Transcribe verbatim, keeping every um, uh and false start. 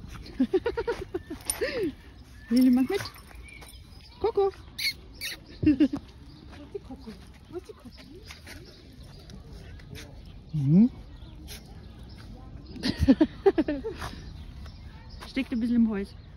Lili, mach mit. Coco. Wo ist die Coco? Wo ist die Coco? Mhm. Steckt ein bisschen im Häus.